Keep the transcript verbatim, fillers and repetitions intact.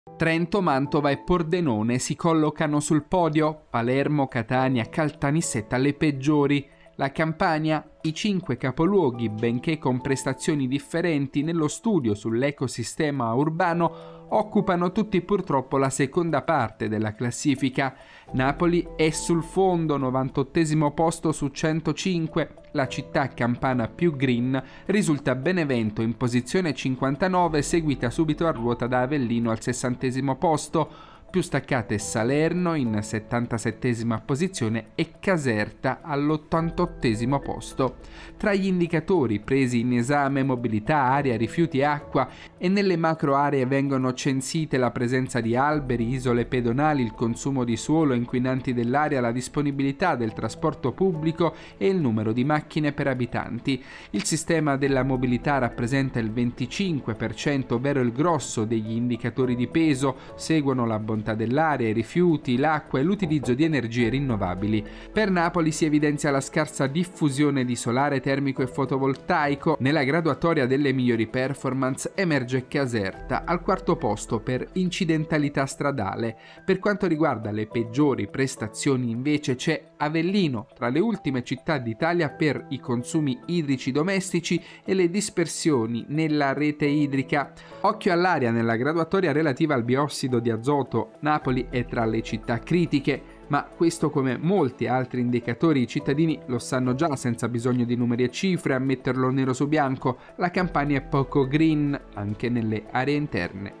Trento, Mantova e Pordenone si collocano sul podio, Palermo, Catania, Caltanissetta le peggiori. La Campania, i cinque capoluoghi, benché con prestazioni differenti nello studio sull'ecosistema urbano, occupano tutti purtroppo la seconda parte della classifica. Napoli è sul fondo, novantottesimo posto su centocinque. La città campana più green risulta Benevento in posizione cinquantanove, seguita subito a ruota da Avellino al sessantesimo posto. Più staccate Salerno in settantasettesima posizione e Caserta all'ottantottesimo posto. Tra gli indicatori presi in esame mobilità, aria, rifiuti e acqua, e nelle macro aree vengono censite la presenza di alberi, isole pedonali, il consumo di suolo, inquinanti dell'aria, la disponibilità del trasporto pubblico e il numero di macchine per abitanti. Il sistema della mobilità rappresenta il venticinque per cento, ovvero il grosso degli indicatori di peso, seguono la bontà dell'aria, i rifiuti, l'acqua e l'utilizzo di energie rinnovabili. Per Napoli si evidenzia la scarsa diffusione di solare termico e fotovoltaico. Nella graduatoria delle migliori performance emerge Caserta al quarto posto per incidentalità stradale. Per quanto riguarda le peggiori prestazioni invece c'è Avellino tra le ultime città d'Italia per i consumi idrici domestici e le dispersioni nella rete idrica. Occhio all'aria nella graduatoria relativa al biossido di azoto. Napoli è tra le città critiche, ma questo, come molti altri indicatori, i cittadini lo sanno già senza bisogno di numeri e cifre a metterlo nero su bianco. La Campania è poco green anche nelle aree interne.